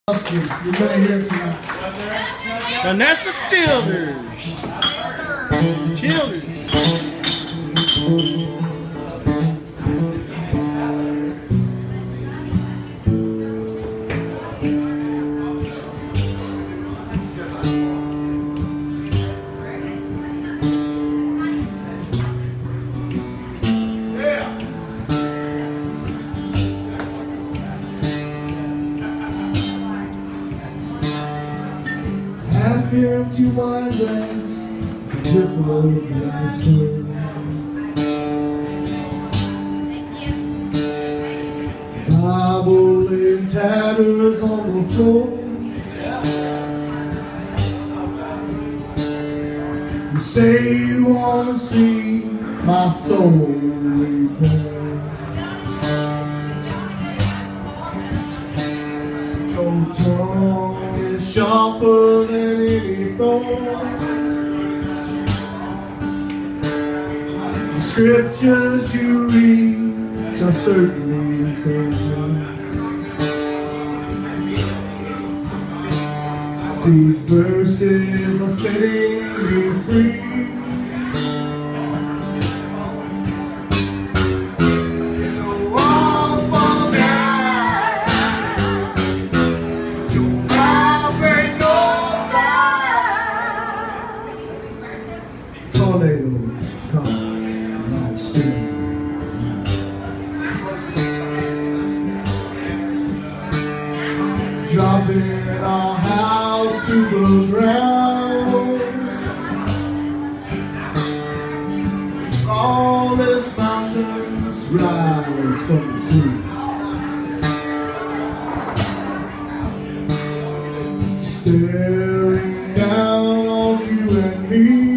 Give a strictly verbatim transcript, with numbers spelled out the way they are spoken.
You're gonna hear it tonight. Vanessa Childers. Childers. Empty wine glass, the tip of the iceberg. Bible in tatters on the floor. You say you want to see my soul reborn. Your tongue is sharper than any thorn. The scriptures you read shall certainly save me. These verses are setting me free. Tornadoes come like spring. Dropping our house to the ground. Tallest mountains rise from the sea. Staring down on you and me.